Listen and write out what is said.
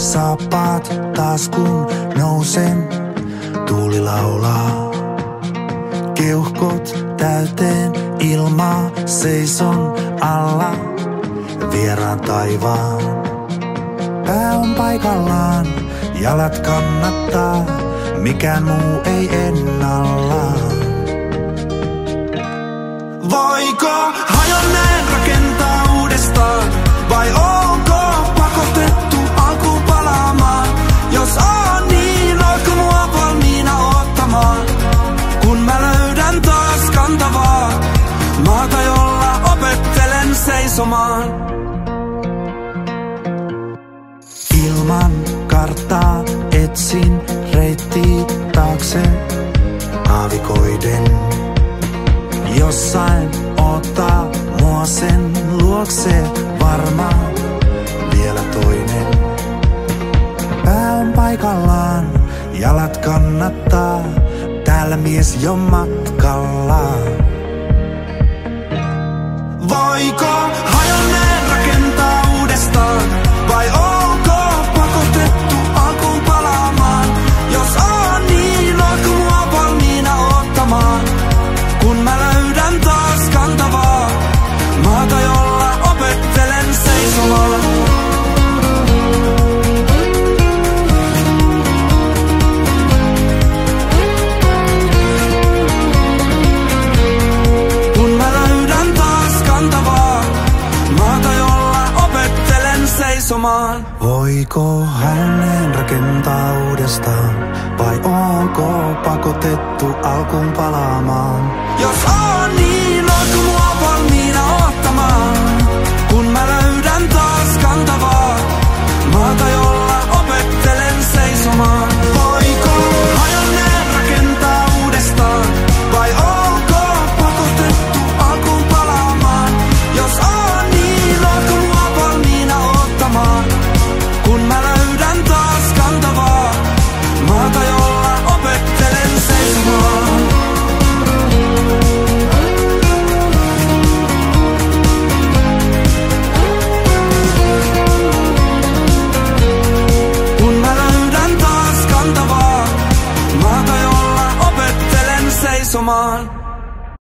saappaat taas kun nousen, tuuli laulaa. Keuhkot täyteen ilmaa, seison alla vieraan taivaan. Pää on paikallaan, jalat kannattaa, mikään muu ei ennallaan. Voiko hajonneen rakentaa uudestaan, vai onko pakotettu alkuun palaamaan? Jos on niin, ootko mua valmiina ottamaan, kun mä löydän taas kantavaa maata, jolla opettelen seisomaan. Ilman karttaa etsin reittiä taakse aavikoiden. Jossain ottaa mua sen luokse, varmaan vielä toinen. Pää on paikallaan, jalat kannattaa, täällä mies jo matkallaan. Voiko hajonneen rakentaa uudestaan, vai onko pakotettu alkuun palaamaan? Jos on niin, ootko mua valmiina ottamaan, kun mä löydän taas kantavaa maata, jolla opettelen seisomaan. Kun mä löydän taas kantavaa maata, jolla opettelen seisomaan. Voiko hänen rakentaa uudestaan, vai onko pakotettu alkuun palaamaan? Jos on niin,